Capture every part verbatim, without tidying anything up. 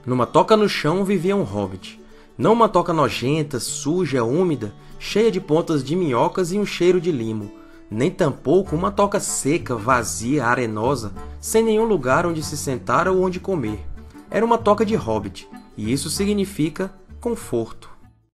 Numa toca no chão vivia um hobbit. Não uma toca nojenta, suja, úmida, cheia de pontas de minhocas e um cheiro de limo. Nem tampouco uma toca seca, vazia, arenosa, sem nenhum lugar onde se sentar ou onde comer. Era uma toca de hobbit, e isso significa conforto.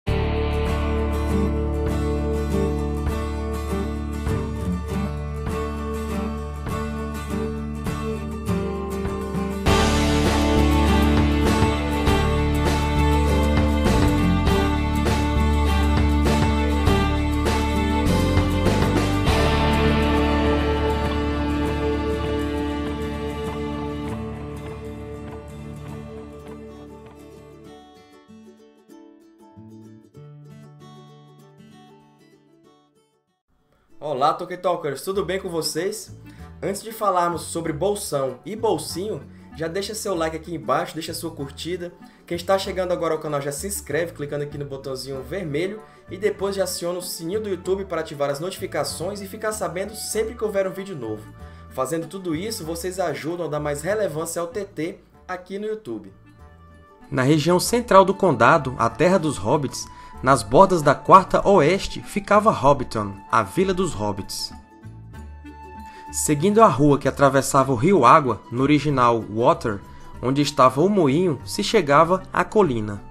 Olá, Tolkien Talkers! Tudo bem com vocês? Antes de falarmos sobre bolsão e bolsinho, já deixa seu like aqui embaixo, deixa sua curtida. Quem está chegando agora ao canal já se inscreve clicando aqui no botãozinho vermelho e depois já aciona o sininho do YouTube para ativar as notificações e ficar sabendo sempre que houver um vídeo novo. Fazendo tudo isso, vocês ajudam a dar mais relevância ao T T aqui no YouTube. Na região central do condado, a terra dos hobbits, nas bordas da Quarta Oeste, ficava Hobbiton, a Vila dos Hobbits. Seguindo a rua que atravessava o rio Água, no original Water, onde estava o moinho, se chegava à colina.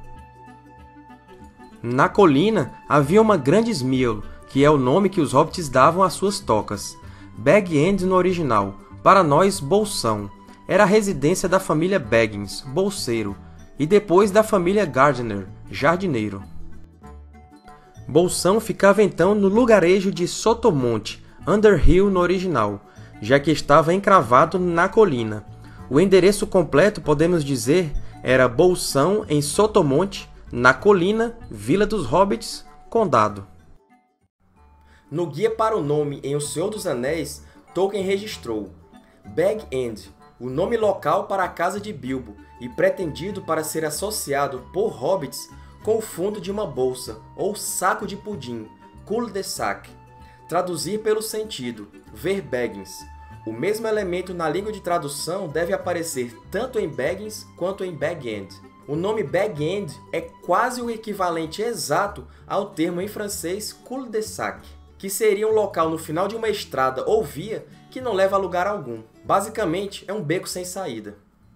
Na colina havia uma grande Smeagol, que é o nome que os hobbits davam às suas tocas. Bag End no original, para nós Bolsão. Era a residência da família Baggins, bolseiro, e depois da família Gardener, jardineiro. Bolsão ficava então no lugarejo de Sotomonte, Underhill no original, já que estava encravado na colina. O endereço completo, podemos dizer, era Bolsão em Sotomonte, na colina, Vila dos Hobbits, Condado. No Guia para o Nome em O Senhor dos Anéis, Tolkien registrou Bag End, o nome local para a casa de Bilbo, e pretendido para ser associado por hobbits com o fundo de uma bolsa, ou saco de pudim, cul-de-sac. Traduzir pelo sentido, ver Baggins. O mesmo elemento na língua de tradução deve aparecer tanto em Baggins quanto em Bag End. O nome Bag End é quase o equivalente exato ao termo em francês cul-de-sac, que seria um local no final de uma estrada ou via que não leva a lugar algum. Basicamente, é um beco sem saída.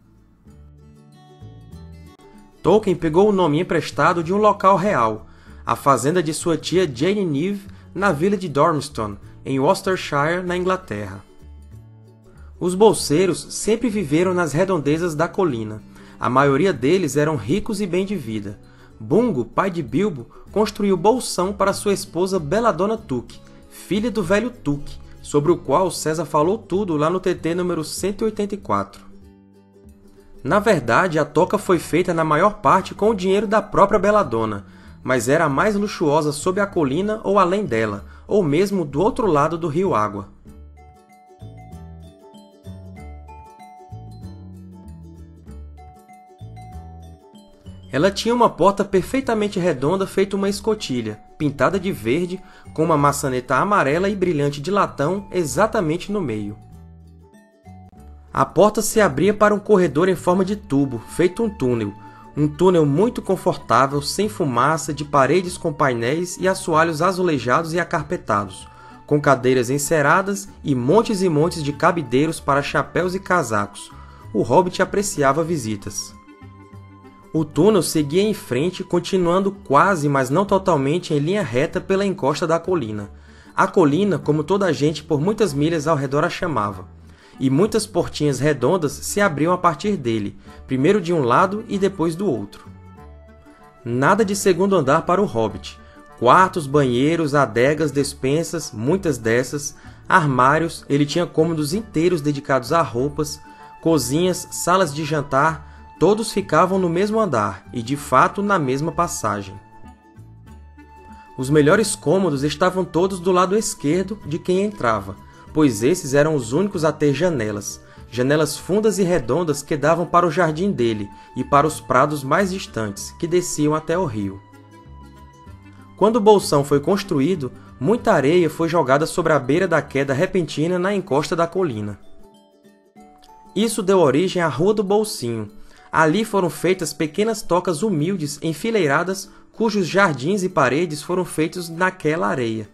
Tolkien pegou o nome emprestado de um local real, a fazenda de sua tia Jane Nieve, na vila de Dormiston, em Worcestershire, na Inglaterra. Os bolseiros sempre viveram nas redondezas da colina. A maioria deles eram ricos e bem de vida. Bungo, pai de Bilbo, construiu Bolsão para sua esposa Belladonna Took, filha do velho Took, sobre o qual César falou tudo lá no T T número cento e oitenta e quatro. Na verdade, a toca foi feita na maior parte com o dinheiro da própria Belladonna, mas era a mais luxuosa sob a colina ou além dela, ou mesmo do outro lado do rio Água. Ela tinha uma porta perfeitamente redonda feita uma escotilha, pintada de verde, com uma maçaneta amarela e brilhante de latão exatamente no meio. A porta se abria para um corredor em forma de tubo, feito um túnel. Um túnel muito confortável, sem fumaça, de paredes com painéis e assoalhos azulejados e acarpetados, com cadeiras enceradas e montes e montes de cabideiros para chapéus e casacos. O hobbit apreciava visitas. O túnel seguia em frente, continuando quase, mas não totalmente, em linha reta pela encosta da colina. A colina, como toda a gente por muitas milhas ao redor a chamava. E muitas portinhas redondas se abriam a partir dele, primeiro de um lado e depois do outro. Nada de segundo andar para o hobbit. Quartos, banheiros, adegas, despensas, muitas dessas, armários, ele tinha cômodos inteiros dedicados a roupas, cozinhas, salas de jantar, todos ficavam no mesmo andar e, de fato, na mesma passagem. Os melhores cômodos estavam todos do lado esquerdo de quem entrava, pois esses eram os únicos a ter janelas, janelas fundas e redondas que davam para o jardim dele e para os prados mais distantes, que desciam até o rio. Quando o Bolsão foi construído, muita areia foi jogada sobre a beira da queda repentina na encosta da colina. Isso deu origem à Rua do Bolsinho. Ali foram feitas pequenas tocas humildes enfileiradas, cujos jardins e paredes foram feitos naquela areia.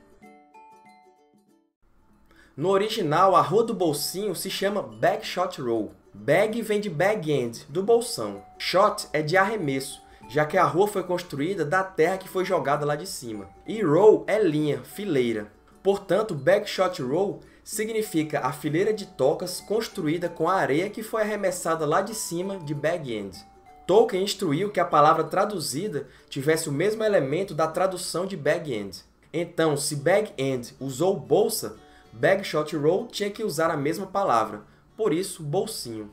No original, a Rua do Bolsinho se chama Bagshot Row. Bag vem de bag end, do bolsão. Shot é de arremesso, já que a rua foi construída da terra que foi jogada lá de cima. E row é linha, fileira. Portanto, Bagshot Row significa a fileira de tocas construída com a areia que foi arremessada lá de cima de bag end. Tolkien instruiu que a palavra traduzida tivesse o mesmo elemento da tradução de bag end. Então, se bag end usou bolsa, Bagshot Row tinha que usar a mesma palavra, por isso, bolsinho.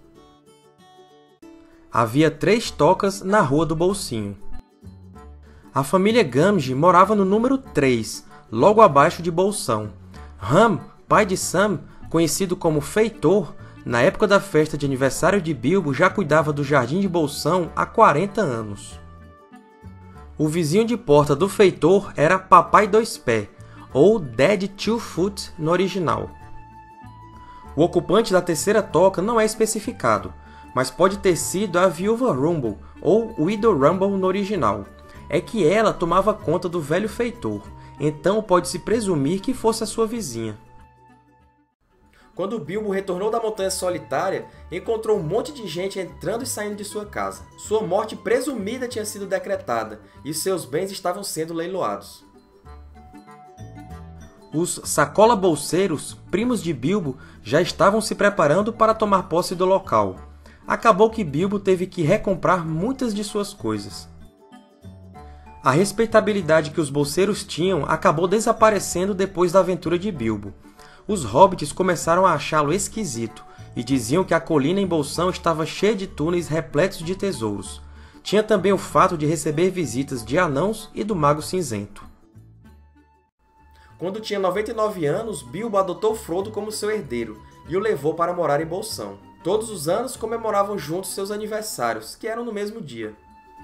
Havia três tocas na Rua do Bolsinho. A família Gamgee morava no número três, logo abaixo de Bolsão. Ham, pai de Sam, conhecido como Feitor, na época da festa de aniversário de Bilbo já cuidava do Jardim de Bolsão há quarenta anos. O vizinho de porta do Feitor era Papai Dois Pé, ou Dead Two Foot no original. O ocupante da terceira toca não é especificado, mas pode ter sido a Viúva Rumble, ou Widow Rumble no original. É que ela tomava conta do velho Feitor, então pode-se presumir que fosse a sua vizinha. Quando Bilbo retornou da Montanha Solitária, encontrou um monte de gente entrando e saindo de sua casa. Sua morte presumida tinha sido decretada, e seus bens estavam sendo leiloados. Os sacola-bolseiros, primos de Bilbo, já estavam se preparando para tomar posse do local. Acabou que Bilbo teve que recomprar muitas de suas coisas. A respeitabilidade que os bolseiros tinham acabou desaparecendo depois da aventura de Bilbo. Os hobbits começaram a achá-lo esquisito e diziam que a colina em Bolsão estava cheia de túneis repletos de tesouros. Tinha também o fato de receber visitas de anãos e do Mago Cinzento. Quando tinha noventa e nove anos, Bilbo adotou Frodo como seu herdeiro e o levou para morar em Bolsão. Todos os anos comemoravam juntos seus aniversários, que eram no mesmo dia.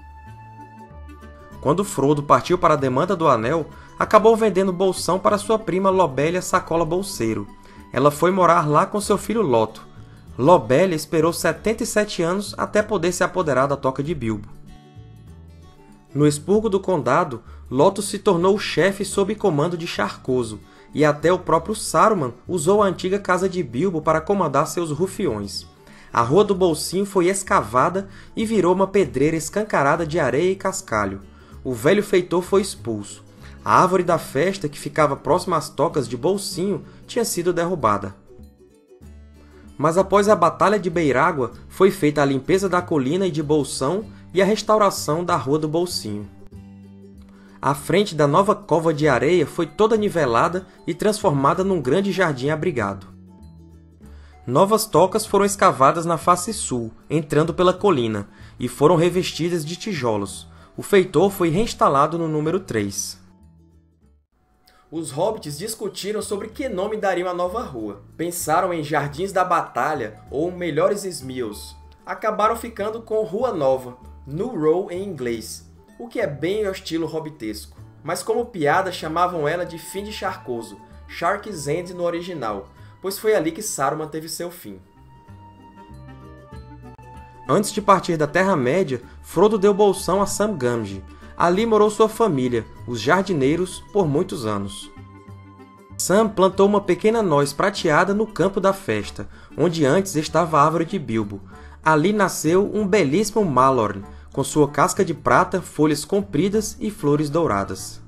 Quando Frodo partiu para a demanda do Anel, acabou vendendo Bolsão para sua prima Lobelia Sacola Bolseiro. Ela foi morar lá com seu filho Loto. Lobelia esperou setenta e sete anos até poder se apoderar da toca de Bilbo. No expurgo do condado, Loto se tornou o chefe sob comando de Charcoso, e até o próprio Saruman usou a antiga casa de Bilbo para comandar seus rufiões. A Rua do Bolsinho foi escavada e virou uma pedreira escancarada de areia e cascalho. O velho Feitor foi expulso. A árvore da festa, que ficava próxima às tocas de Bolsinho, tinha sido derrubada. Mas após a Batalha de Beirágua, foi feita a limpeza da colina e de Bolsão e a restauração da Rua do Bolsinho. A frente da nova cova de areia foi toda nivelada e transformada num grande jardim abrigado. Novas tocas foram escavadas na face sul, entrando pela colina, e foram revestidas de tijolos. O Feitor foi reinstalado no número três. Os hobbits discutiram sobre que nome dariam à nova rua. Pensaram em Jardins da Batalha ou Melhores Smeals. Acabaram ficando com Rua Nova, New Row em inglês, o que é bem ao estilo hobbitesco. Mas como piada chamavam ela de Fim de Charcoso, Shark's End no original, pois foi ali que Saruman teve seu fim. Antes de partir da Terra-média, Frodo deu Bolsão a Sam Gamgee. Ali morou sua família, os Jardineiros, por muitos anos. Sam plantou uma pequena noz prateada no campo da festa, onde antes estava a árvore de Bilbo. Ali nasceu um belíssimo Malorn, com sua casca de prata, folhas compridas e flores douradas.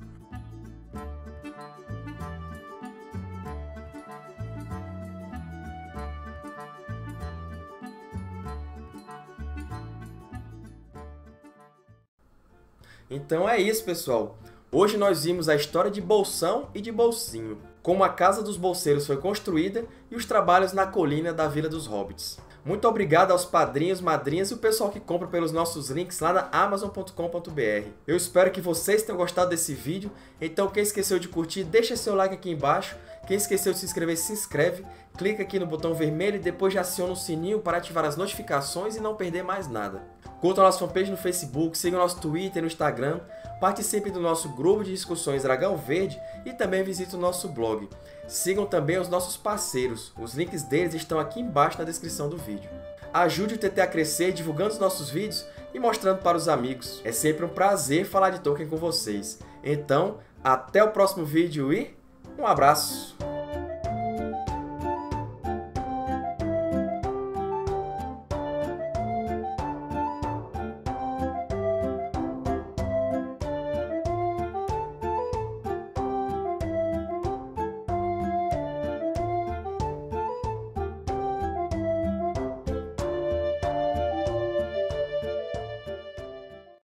Então é isso, pessoal! Hoje nós vimos a história de Bolsão e de Bolsinho, como a Casa dos Bolseiros foi construída e os trabalhos na colina da Vila dos Hobbits. Muito obrigado aos padrinhos, madrinhas e o pessoal que compra pelos nossos links lá na amazon ponto com ponto br. Eu espero que vocês tenham gostado desse vídeo, então quem esqueceu de curtir, deixa seu like aqui embaixo. Quem esqueceu de se inscrever, se inscreve, clica aqui no botão vermelho e depois já aciona o sininho para ativar as notificações e não perder mais nada. Curtam a nossa fanpage no Facebook, sigam o nosso Twitter e no Instagram, participem do nosso grupo de discussões Dragão Verde e também visitem o nosso blog. Sigam também os nossos parceiros, os links deles estão aqui embaixo na descrição do vídeo. ajude o T T a crescer divulgando os nossos vídeos e mostrando para os amigos. É sempre um prazer falar de Tolkien com vocês. Então, até o próximo vídeo e um abraço!